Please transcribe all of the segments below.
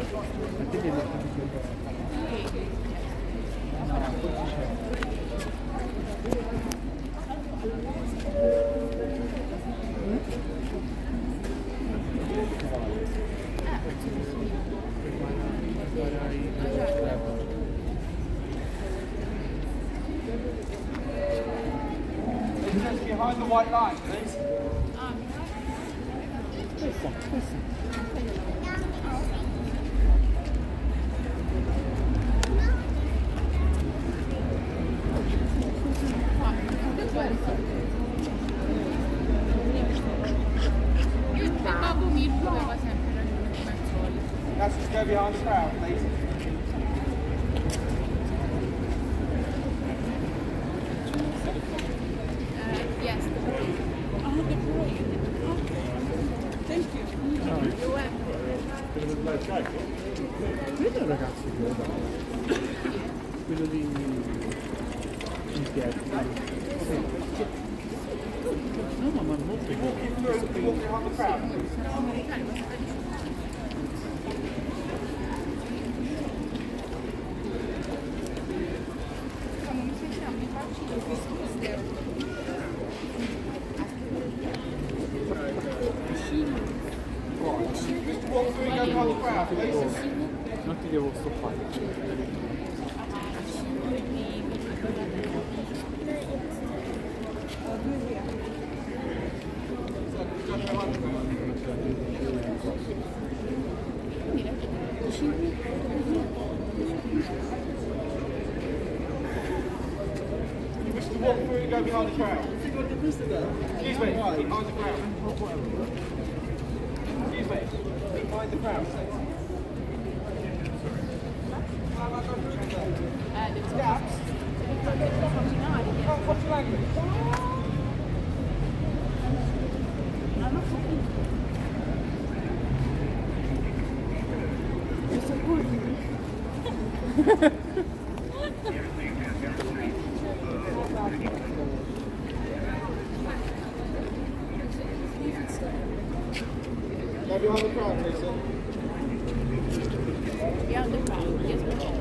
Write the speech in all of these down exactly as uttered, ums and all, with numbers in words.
Behind the white line, please. Let's just go behind the crowd, please. Vedo ragazzi quello lì in piedi. No, ma ma molto non ti devo stoppare. You wish to walk through and go behind the crowd. Excuse me, behind the crowd. Excuse me, behind the crowd. Gaps? Oh, what's your language? Go behind the crowd, please, sir. Behind the crowd, yes, ma'am.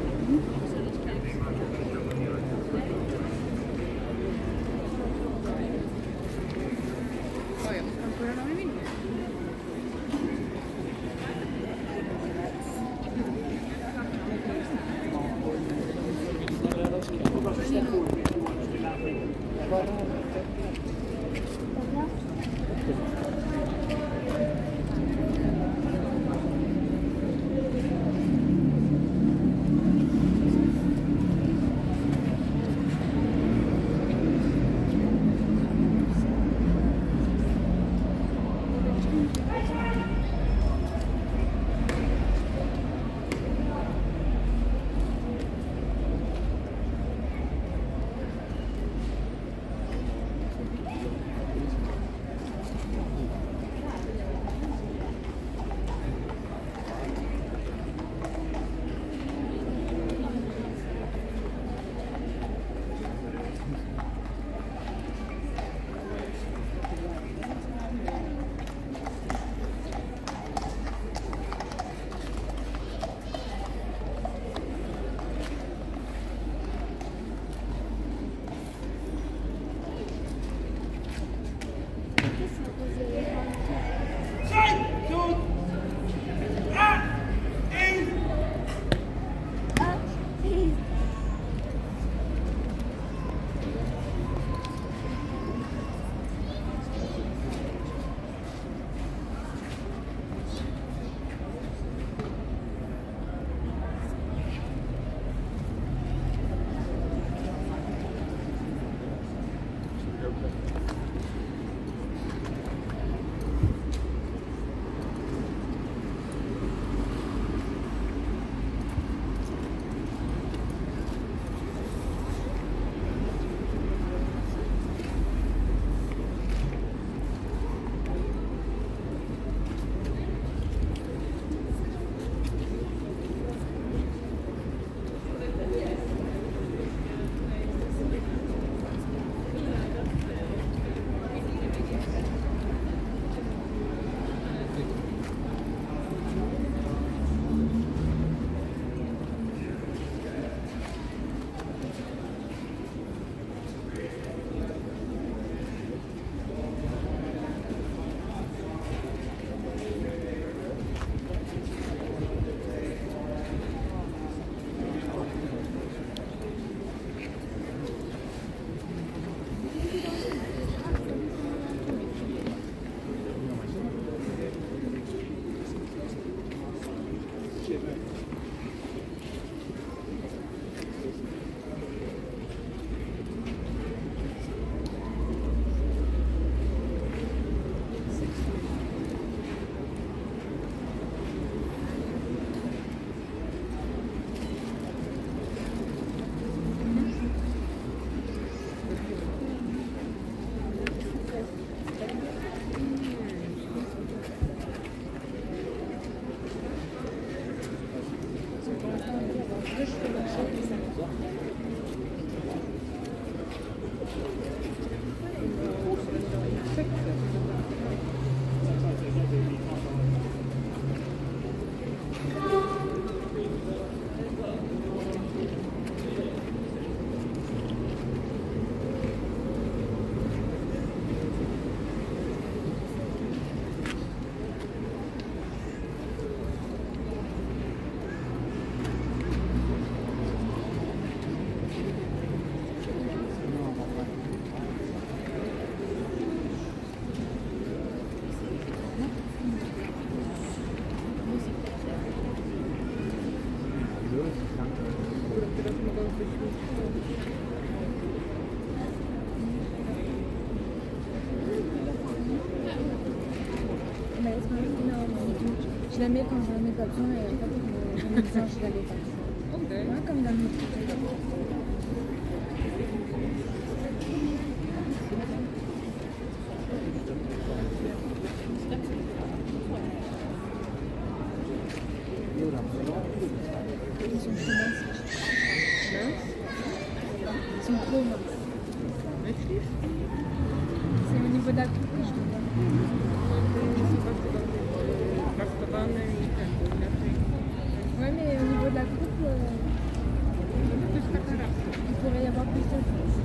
que je fais marcher ça. Je la mets quand j'en ai pas besoin et après quand j'en ai besoin, je la mets pas. Ok. Ouais, comme dans le Ils sont trop minces. Ils sont trop minces. C'est au niveau de la coupe que je veux Ouais, mais au niveau de la coupe, euh, il pourrait y avoir plus de choses.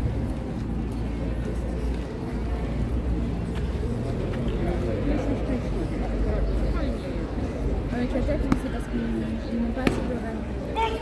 Avec la tête, c'est parce qu'ils n'ont pas assez de rêve.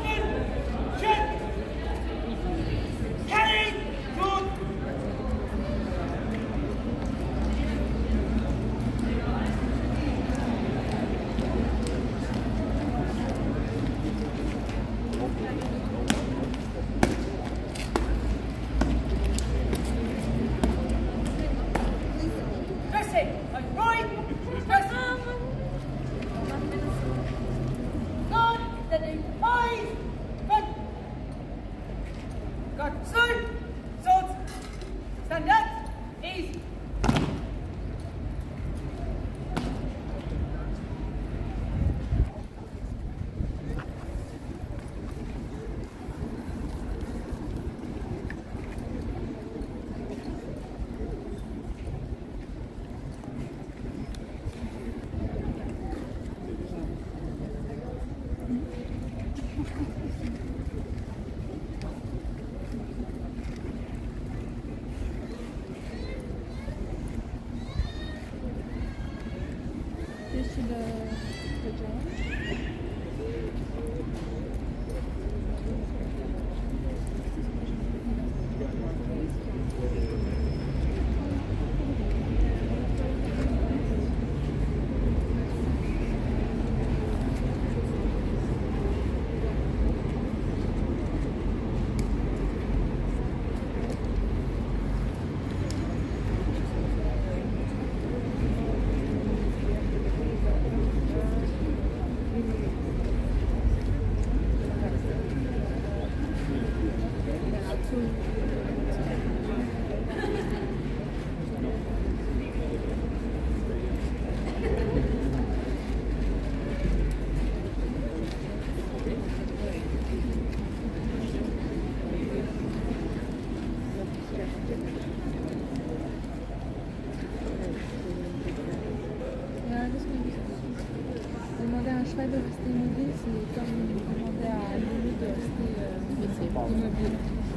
Pas de rester immobile, c'est comme demander à Lulu de rester euh, immobile.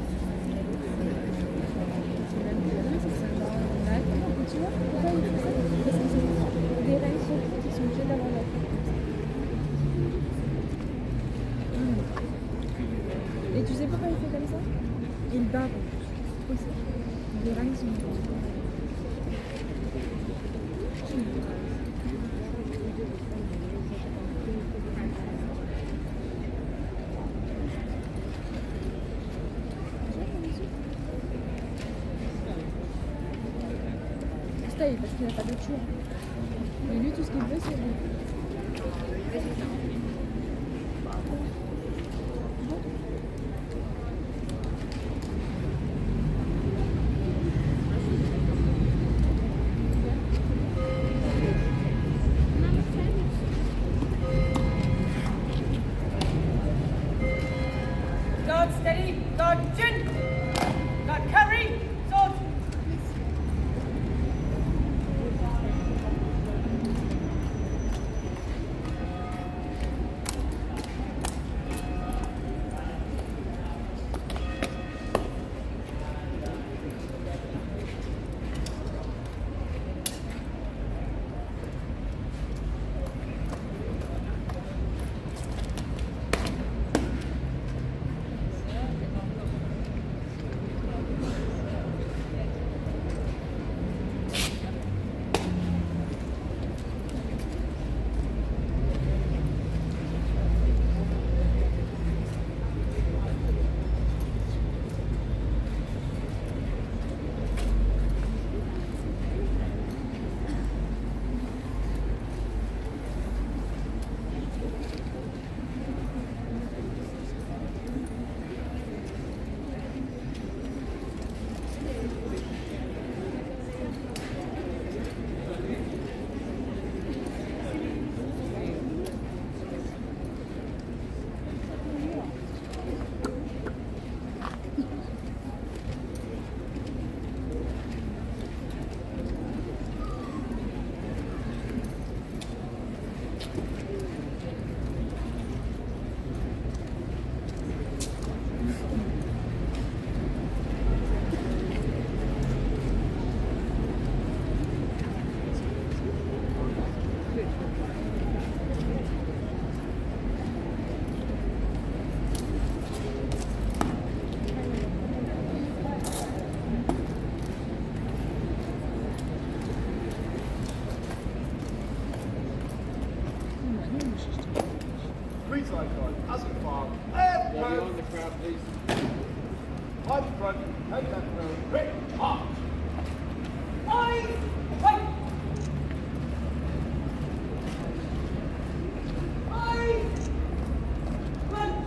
C'est même plus, c'est ça. On a attends, tu vois, pourquoi il fait ça? Parce que c'est des règles qui sont obligées d'avoir la tête. Mmh. Et tu sais pourquoi il fait comme ça? Il barre. C'est trop ça. Les règles sont parce qu'il n'a pas d'autre choix. Mais lui, tout ce qu'il veut, c'est lui. As in farm. Left Yeah, hand. behind the crowd, please. Right front. Head left row. Quick. Up. Five. Fight. Five. One.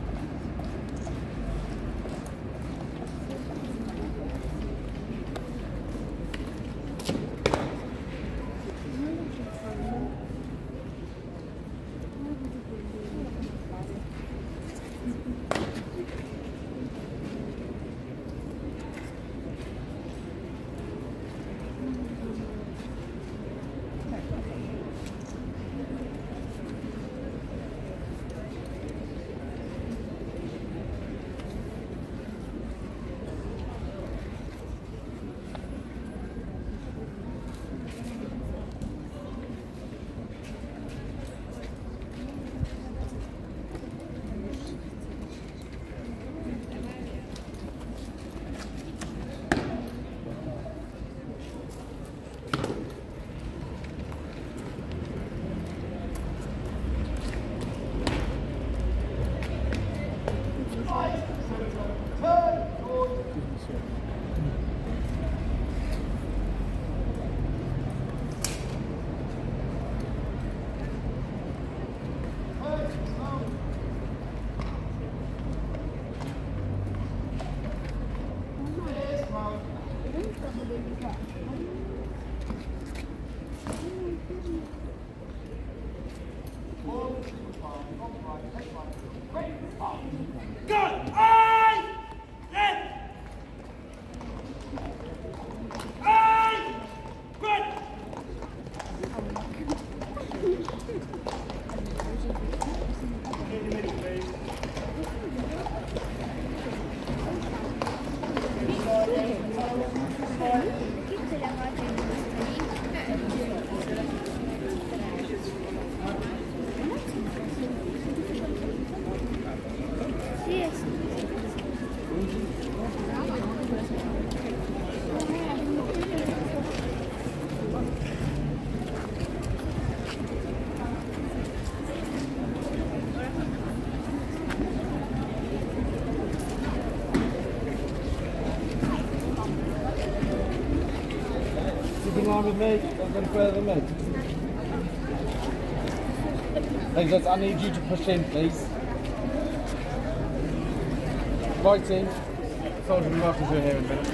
Keep in line with me, don't go any further than me. Ladies, I need you to push in, please. Right in. Soldier, be welcome to here in a minute.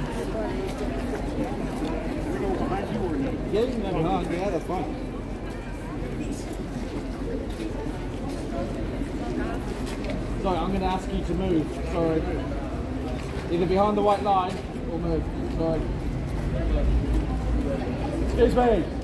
Yeah, you can have a hand, yeah, that's fine. Sorry, I'm going to ask you to move, sorry. Either behind the white line or move, sorry. Excuse me.